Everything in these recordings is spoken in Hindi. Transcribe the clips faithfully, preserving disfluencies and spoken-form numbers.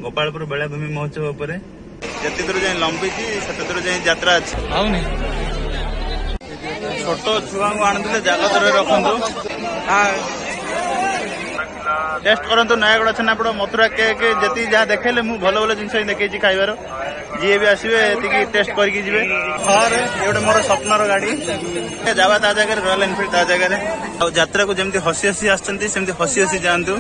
गोपालपुर बेलाभूमि महोत्सव उपरे जति दूर जाए लंबी से दूर जाए यात्रा अच्छी छोट छुआ को आनुले जाल दर रखु टेस्ट करतु नयागढ़ छेनापोड़ मथुरा केक जी जहाँ देखेले मुझे भल भल जिन देखी खाइबार जी भी आसवे टेस्ट करके जी हर ये मोर स्वप्नर गाड़ी जावा ता जगह रॉयल एनफिल्ड ता जगह यात्रा को जमी हसी हसी आसती हसी हसी जातु।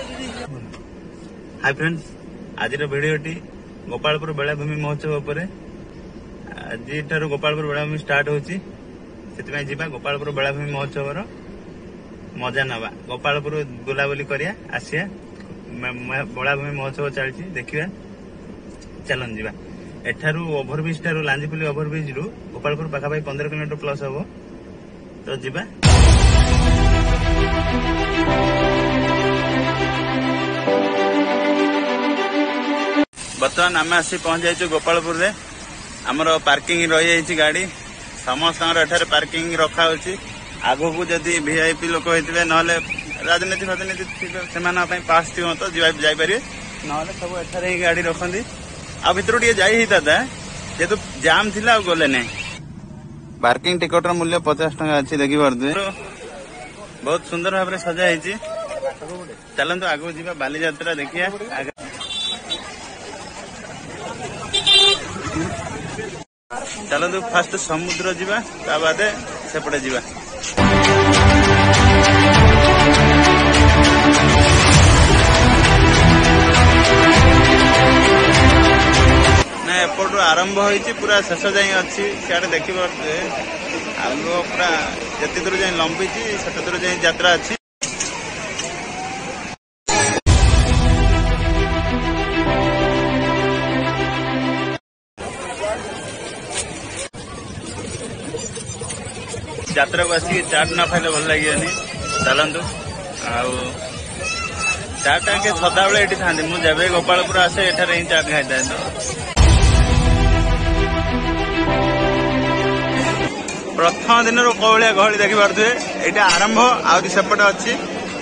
हाय फ्रेंड्स, आज भिडियोटी गोपालपुर बेलाभूमि महोत्सव उपरे आज ठार गोपालपुर बेलाभूमि स्टार्ट होची से जीवा गोपालपुर बेलाभूमि महोत्सव मजा नवा गोपालपुर बुलाबुली करिया आसिया बेलाभूमि महोत्सव चलती देखिया चलन जीवा एठारू ओभरब्रिज ठारू लांजीपुली ओभरब्रिज रु गोपालपुर पाखापाखि पंद्रह किलोमीटर प्लस हम तो जीवा। बर्तमान आम आसी पहुंच जाइए गोपालपुर रे आमर पार्किंग रही जाइए गाड़ी समस्त पार्किंग रखा होची आगो को जदि वीआईपी लोक होते ना राजनीति राजनीति से पास थी तो जापर ना सब एठार ही गाड़ी रखती आ भर टे जाई था जेहेतु जाम थी गले ना पार्किंग टिकट मूल्य पचास टका अच्छी देखी पारे बहुत सुंदर भाव सजाई चलतु आगो जा बाली यात्रा देखिए चलतु फास्ट समुद्र जीवा ता बादे सेपटे जीवा ना एपटू आरंभ होती पूरा शेष जाए अच्छी सियाड़े देखी पारे आग पूरा जिते दूर जाए लंबी से दूर जाए यात्रा अच्छी। यात्रा को आसिक चाट न खाइले भल लगे चलतु चाट आगे सदा बेले ये था मुझे गोपालपुर आसे एठार ही चाट खाई था प्रथम दिन कौलिया गहली देखी पारे ये आरंभ आहरी सेपटे अच्छी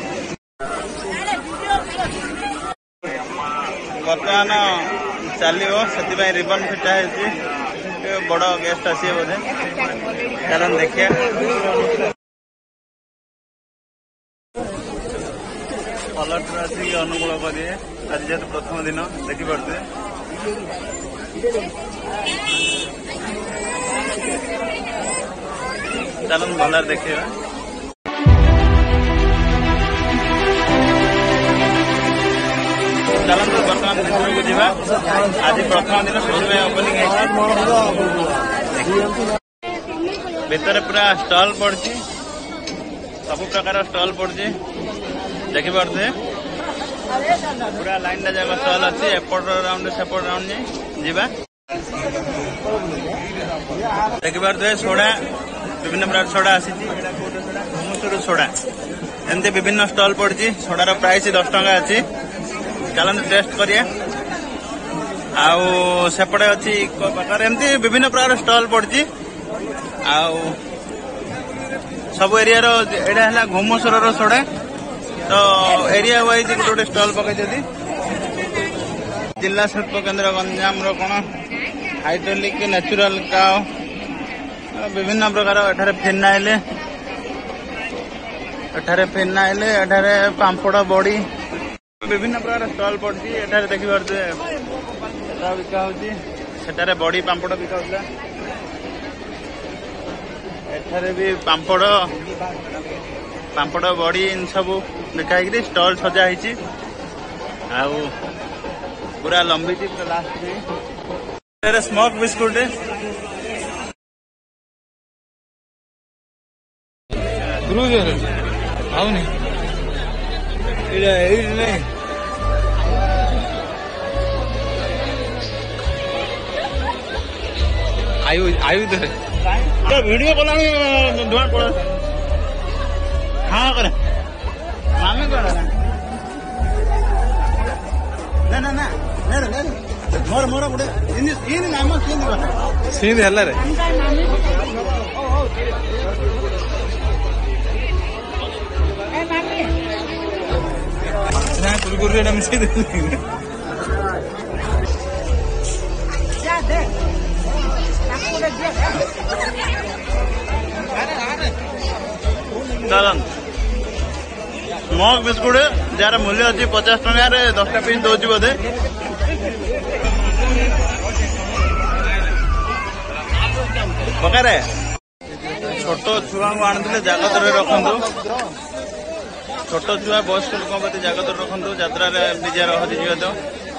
बर्तमान चलो से रिबन फिटा है बड़ गेस्ट आसिए बोधे चलन देखिए कलर आसिक अनुकूल करेंगे आज जेहतु प्रथम दिन देखी पारे चलन भल देखिए चलते बर्तमान भितर को जीवा आज प्रथम दिन से ओपनिंग भीतर पूरा स्टॉल पड़ी सब प्रकार स्टॉल पड़ी देखी पारे पूरा लाइन जगह स्टॉल अच्छी एपट राउंड सेपट राउंड जीवा देखी पारे सोडा विभिन्न प्रकार सोडा आसी सोडा एमती विभिन्न स्टॉल पड़ी सोडार प्राइस दस टका अच्छी चलते टेस्ट करिए आउपटे अच्छी प्रकार एमती विभिन्न प्रकार स्टॉल पड़ी आउ सब एरिया यहाँ घुमसर सोडा तो एरिया वाइज गोटे गोटे स्टॉल पकड़ जिला शिल्प केन्द्र गंजाम कौन हाइड्रोलिक नेचुरल काओ विभिन्न प्रकार एठारे फिनाइल एठारे फिनाइल एठारे पांपड़ बड़ी विभिन्न प्रकार स्टॉल पड़ी एठारे देखी पारे बिका होटारे बड़ी पांपड़ बिका होता एठारे भी पांपड़ पांपड़ बड़ी इन सब बिकाई स्टॉल सजाई आउ पूरा लंबी लास्ट स्मोक बिस्कुट आउनी आयु आयु वीडियो कला धुआं पड़ा हाँ करे मामे करा ना ना ना नेरे नेरे मोर मोर गुडे इन इन नाम केन दिबा सीन हल्ला रे ए मामी ना कुरकुरे नमस्ते मग बिस्कुट जार मूल्य अच्छी पचास टकर दसटा पिस दौर बोधे पकारे छोट छुआ को आनुले जगतर रखु छोट छुआ बयस्क लोक प्रति जगतर रखु यात्रा निजे हजिजे तो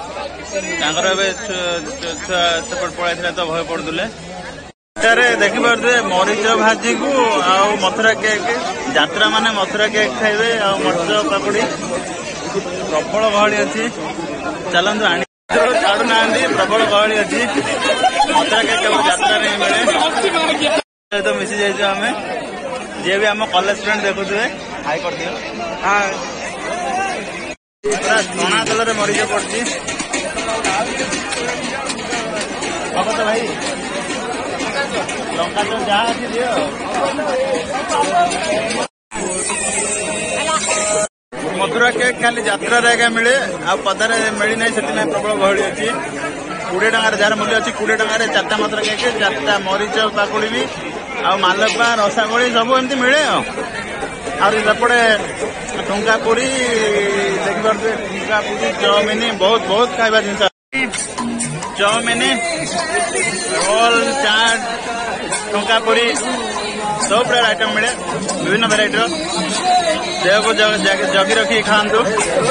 छुआ सेपट पड़ाई तो भय पड़ुले देखिपे मरीच भाजी को आ मथुरा केक यात्रा माने मथुरा केक खाइबे आ मरीच पकड़ी प्रबल गहली अच्छी चलतु आनी छाड़ू ना प्रबल गहली अच्छी मथुरा केक केवल यात्रा नहीं मिले सहित मिसी जाइए आम जी भी आम कॉलेज फ्रेंड देखुए हाई कर दियो हाँ पूरा चना कलर मरीच पड़ी तो भाई लंका तो जहाँ अच्छी दियो मथुरा केक खाली यात्रा मिले आ पदारे मिली ना से प्रबल गहली अच्छी कोड़े टकर जार मूल्य अच्छी कोड़े टकर चार्टा मथुरा केक चार्टा मरीच पाकुड़ी भी आ मालपा रसागोली सब एमती मिले आपटे ठुंका पुरी देखिपे ठुंका पुरी चाउमिन बहुत बहुत खाଇବା जिन चाउमिन रोल चाट ठुंका पुरी सब प्रकार आइटम मिले विभिन्न भेराइटर देह को जगी रखी खातु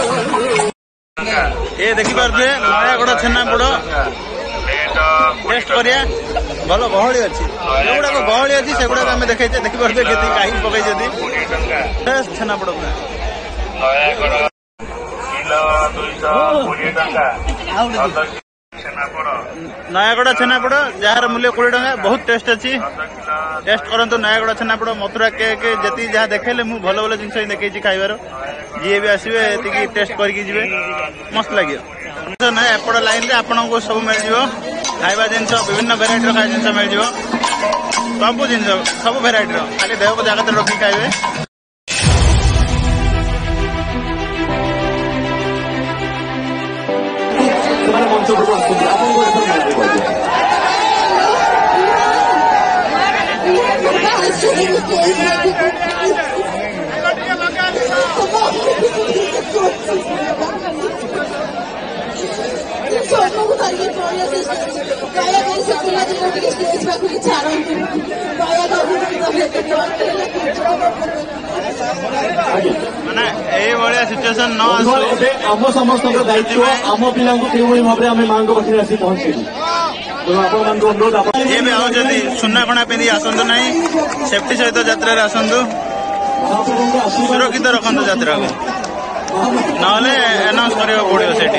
ये देखिपे नयागढ़ छेनापोड़ टेस्ट करिया भल गहली अच्छी जोगुड़ा गहली अच्छी से गुड़ा आम देखे देखिपे के कहीं पकई फ्रेश छेनापोड़ नयागढ़ छेनापोड़ जार मूल्य कोड़े टका बहुत टेस्ट अच्छी टेस्ट करंतु नयागढ़ छेनापोड़ मथुरा केक जी जहाँ देखेले मु भल भल जिन देखी खाइबार जी भी आसवे ये टेस्ट करके जी मस्त लगे ना एपट लाइन रे आपन को सब मिल जाव खाଇବା जिनस विभिन्न भेराइटर खाଇବା जिनस मिल जाव सब जिनस सब भेराइटर खाली देह को जगत रखी खाइबे माने ए भलिया सिचुएशन न आसो आम समस्त दायित्व आम पिला भाव में माँ पाखे आसी पहुंचे ये भी आउଛନ୍ତି सुना कणा पिंधि आसतु ना सेफ्टी सहित यात्रा आसतु सुरक्षित रखु यात्रा को ना एनाउंस करा पड़ो से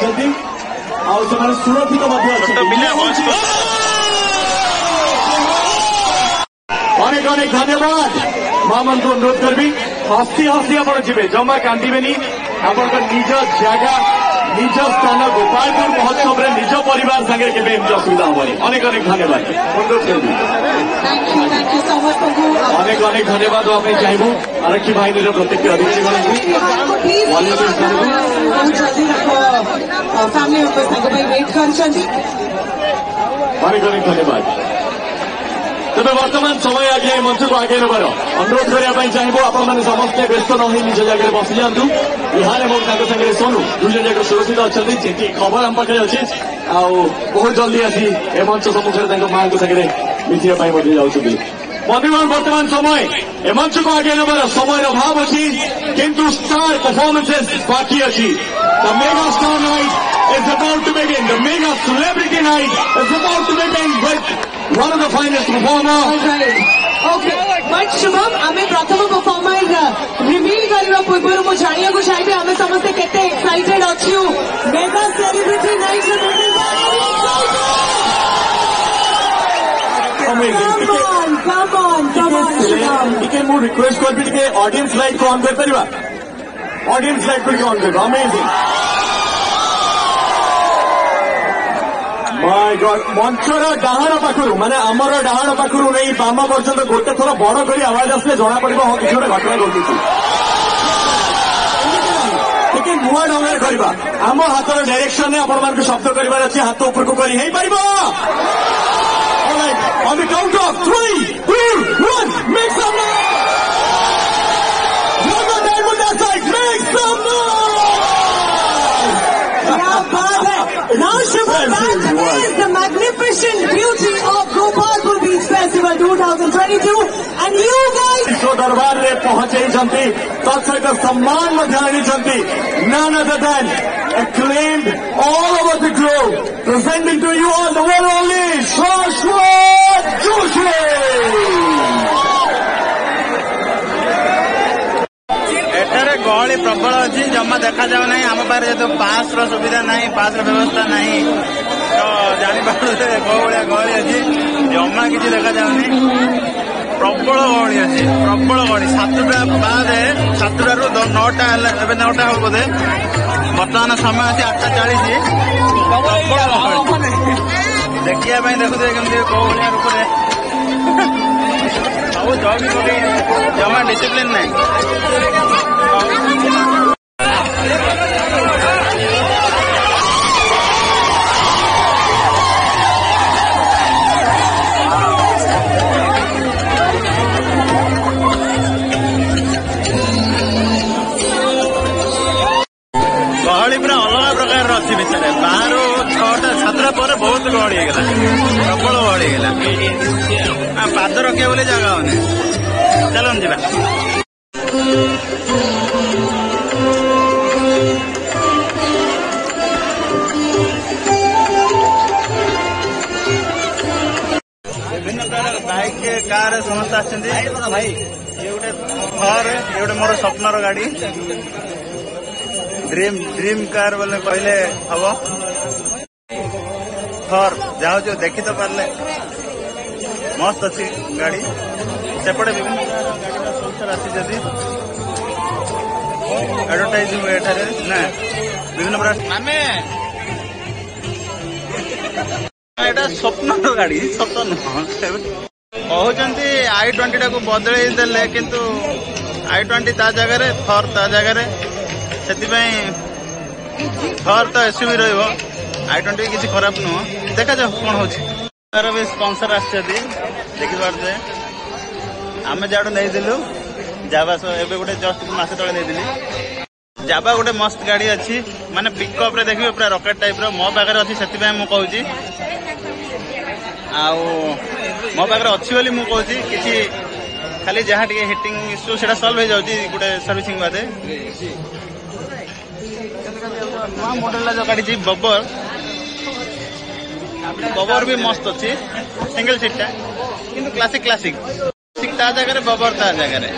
छोट पिला अनेक अनेक धन्यवाद माँ मन को अनुरोध करबी हसी हसी आप जी जमा कांदे आप निज जगह निज स्थान गोपालपुर महोत्सव में निज परिवार संगे के असुविधा हेनी अनेक अनेक धन्यवाद अनुरोध करबी अनेक अनेक धन्यवाद आप चाहबू आरक्षी बाहिनी प्रत्येक अधिकारी अनेक अनेक धन्यवाद तेज बर्तमान समय आगे मंच को आगे नबार अनुरोध करने चाहबू आपण समस्ते व्यस्त न हो निज जगह बसी जातु यहाँ संगे सोनू दुई जन सुरक्षित अच्छा जी खबर आम पाखे अच्छे आ बहुत जल्दी आसी ए मंच सम्मुखें माँ को संगे मिथिया जाऊँ बंधुगण बर्तमान समय ए मंच को आगे नबार समय अभाव अच्छी किंतु स्टार परफॉर्मेंसेस बाकी अच्छी the mega star night is about to begin. The mega celebrity night is about to begin with one of the finest performers. Okay, but Shubham, आमे प्रथम परफॉर्मर रिवील करने पूर्व मु जानिया को चाहिए आमे समझते कितने एक्साइटेड अच्छी mega celebrity night Amazing. Come on, come on, come on, Shubham. ठीक है, मु रिक्वेस्ट कर भी ठीक ऑडियंस लाइट को ऑन कर परिवा. ऑडियंस लाइट को ऑन कर. Amazing. मंचर डाहाण पाखु माने आमर डाहाण पाखु नहीं बाम पर्यंत गोटे थर बड़ कर आवाज आसले जना पड़ो हाँ किसी गोटे घटना घटी टे नुआ ढंग करवा आम हाथर डायरेक्शन में आपण मान शब्द करार अच्छे हाथ उपरको कर On the count of three, two, one, make some noise! One more time on that side, make बात है। Now Shubham, that is the magnificent beauty of Gopalpur Beach Festival twenty twenty-two, and you guys विश्व दरबार में पहुंचते तत्सहित सम्मान आनी none other than acclaimed all over the globe, presenting to you all the one only Shashwat Joshi. एठारे गहली प्रबल अच्छी जमा देखा जाऊ ना आम पाखे जो पास सुविधा ना पास व्यवस्था ना तो जापारे कौलिया गहली अच्छी जमा किसी देखा जाऊनी प्रबल गहली अच्छी प्रबल गहली सातटा बाद सातटा रू नौटा नौटा हो बोधे बर्तमान समय अच्छी आठटा चालीस प्रबल देखिया देखुए कमी कौलिया रूप से सब जग जमा डिसिप्लिन ना गहली पूरा अलग प्रकार अच्छी भितर बाहर छटा सातटा पर बहुत गहली होगा प्रबल गहली होगा पाद रखा बोले जगह होनी चलन जा विभिन्न प्रकार बाइक कार समस्त आसते भाई ये गोटे थर ये गोटे मोर स्वप्नर गाड़ी ड्रीम ड्रीम कार बोले कहले हम थर जाओ जो देखी तो पारे मस्त अच्छी गाड़ी सेपटे विभिन्न प्रकार आसी एडवर्टाइज हुए ना विभिन्न प्रकार एटा स्वप्न गाड़ी सत नुह कहते आई ट्वेंटी टाक बदल देले किंतु आई ट्वेंटी ता जगह थर ता जगह से थर तो एसयूवी रही ट्वेंटी किसी खराब नुह देखा जाओ कौन हो तार भी स्पॉन्सर आखिपारे आम जाड़ू नहीं जावा एवं गोटे जस्ट मस तले नहीं जावा गोटे मस्त गाड़ी अच्छी माने पिकअप रे देखिए पूरा रॉकेट टाइप रो मो पाखे अच्छी से कहूँ मो पाखे अच्छी बोली मुझे कहूँ किसी खाली जहाँ टे हिटिंग इश्यू से सल्व हो जाऊँगी गोटे सर्विसिंग बादे मॉडल जो गाड़ी बबर बबर भी मस्त अच्छी सिंगल सीट टा किंतु क्लासिक क्लासिक ता जगह बबर ता जगह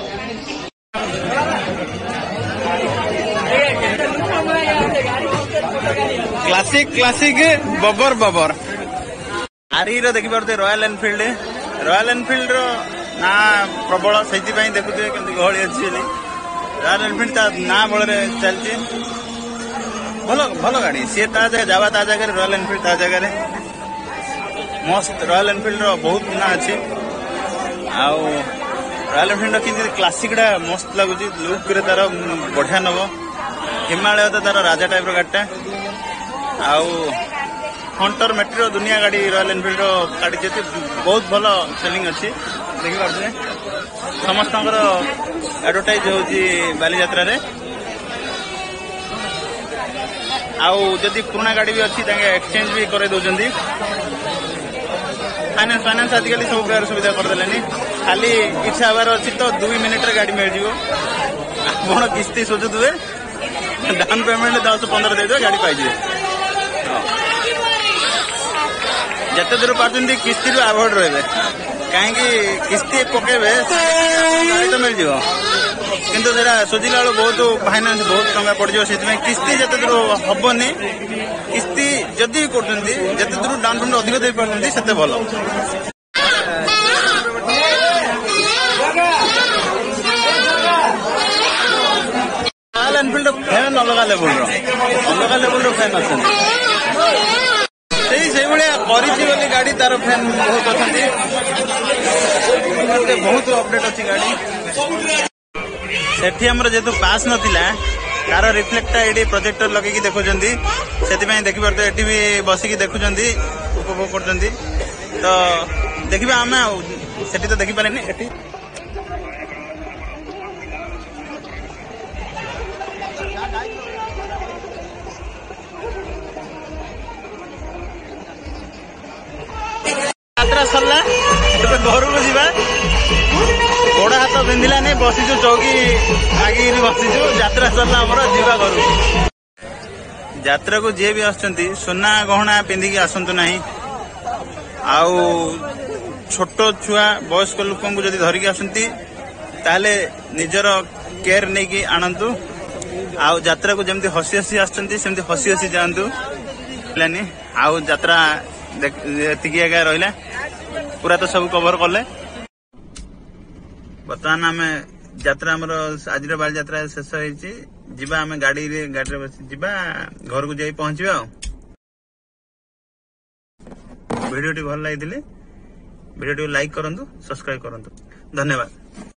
क्लासिक क्लासिक बबर बबर आरी देखी पारे रॉयल एनफिल्ड रॉयल एनफिल्ड रो ना प्रबल से देखुए कमी गहली अच्छी रॉयल एनफिल्ड ना बल चलती भल भल गाड़ी सी ता जगह जावा ता जगह रॉयल एनफिल्ड ता जगह मस्त रॉयल एनफिल्ड रो बहुत ना अच्छी आउ रॉयल एनफिल्ड कि क्लासिक टा मस्त लगुच लुक रे तार बढ़िया नब हिमालय तो तार राजा टाइप गाड़ीटा आउ हंटर मेट्रो दुनिया गाड़ी रॉयल एनफिल्ड गाड़ी जी बहुत भल सेलिंग अच्छी देखी पारे समस्त एडवर्टाइज होची बालीजात्रा रे आउ जदि पुराना गाड़ी भी अच्छी एक्सचेंज भी कर दौरान फाइनान्स फाइनान्स आजिकल सब प्रकार सुविधा करदे खाली इच्छा हबार अच्छी तो दुई मिनिट रे गाड़ी मिल जाव आप किस्ती सुझुवे डाउन पेमेंट दस पंद्रह दे गाड़ी पाई जिते दूर पार्टी किस्ती रू आभोड रे कहीं किस्ती पकेबे गाड़ी तो मिल जाव किंतु सुझिला बेलू बहुत फाइनान्स बहुत टंका पड़ से किस्ती जिते दूर हेनी किस्ती जदि करते दूर डाउन पेमेंट अधिक दे पार्टी से भल रॉयल एनफिल्ड फैन अलग लेवल अलग लेवल फैन अच्छे से गाड़ी तार फैन बहुत अच्छे बहुत अपडेट अच्छी गाड़ी सेठी हमर जेतु पास नथिला तार रिफ्लेक्टा एडी प्रोजेक्टर लगे देखुं से देखिए एटी भी बसिकी देखुं उपभोग कर तो देखिए आम से तो देखिपारे एटी ଯାତ୍ରା ସରିଲା ଏବେ ଘରକୁ ଯିବା। ଗୋଡ ହାତ ପିନ୍ଧିଲା ନାଇଁ ବସିଛୁ ଚୌକି ଆଗିକି ବସିଛୁ। ଯାତ୍ରା ସରିଲା ଆମର ଯିବା ଘରକୁ। ଯାତ୍ରାକୁ ଯିଏ ବି ଆସୁଛନ୍ତି ସୁନା ଗହଣା ପିନ୍ଧିକି ଆସନ୍ତୁ ନାହିଁ। ଆଉ ଛୋଟ ଛୁଆ ବୟସ୍କ ଲୋକଙ୍କୁ ଯଦି ଧରିକି ଆସନ୍ତି ତାହେଲେ ନିଜର କେୟାର ନେଇକି ଆଣନ୍ତୁ। ଆଉ ଯାତ୍ରାକୁ ଯେମିତି ହସି ହସି ଆସୁଛନ୍ତି ସେମିତି ହସି ହସି ଯାଆନ୍ତୁ। ଆଉ ଯାତ୍ରା ଏତିକି ଆଜ୍ଞା ରହିଲା, ପୁରା ତ ସବୁ କଭର କଲେ। ବର୍ତ୍ତମାନ ଆମେ ଯାତ୍ରା ଆମର ଆଜିର ବାଲିଯାତ୍ରା ଶେଷ ହେଇଛି। ଯିବା ଆମେ ଗାଡିରେ ଗାଡିରେ ବସି ଯିବା ଘରକୁ ଯାଇ ପହଞ୍ଚିବା। ଆଉ ଭିଡିଓଟି ଭଲ ଲାଗିଥିଲେ ଭିଡିଓଟି ଲାଇକ୍ କରନ୍ତୁ, ସବସ୍କ୍ରାଇବ କରନ୍ତୁ। ଧନ୍ୟବାଦ।